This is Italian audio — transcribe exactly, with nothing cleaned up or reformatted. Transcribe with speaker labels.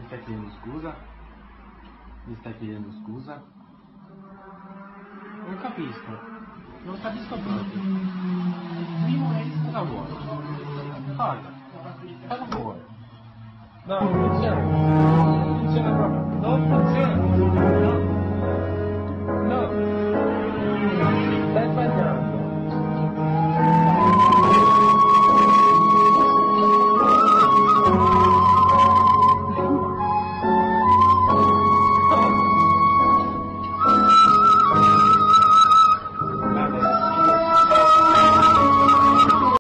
Speaker 1: stai chiedendo scusa? Mi stai chiedendo scusa? Non capisco, non capisco proprio. Primo è cosa vuoi? Cosa? Cosa vuoi? No, non c'è.